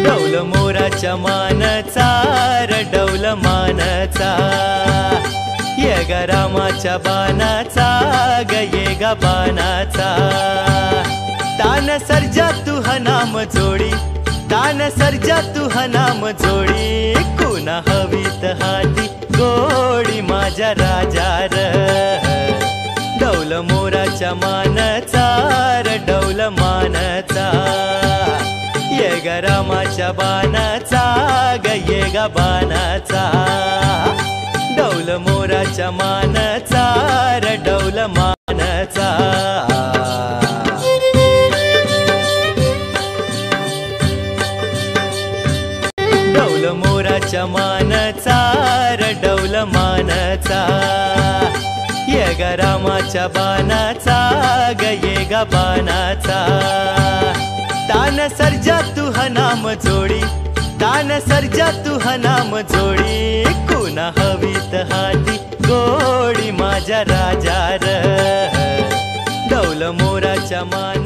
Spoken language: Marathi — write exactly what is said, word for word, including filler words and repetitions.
डौल मोराच्या मानचा र डौल मानचा ये ग रामाच्या बाणाचा ग ये ग बाणाचा तान सर्जा तू हा नाम जोडी तान सर्जा तू हा नाम जोडी कुणा हवीत हाती गोडी माझ्या राजा र डौल मोराच्या मानचा र डौल मानचा ये ग रामाच्या बाणाचा ग ये ग बाणाचा डौल मोराच्या मानचा र डौल मानचा डौल मोराच्या मानचा र डौल मानचा ये ग रामाच्या बाणाचा ग ये ग बाणाचा तान सर्जा तू हा नाम जोडी तान सर्जा तू हा नाम जोडी कुणा हवीत हाती गोडी माझ्या राजा र डौल मोराच्या मान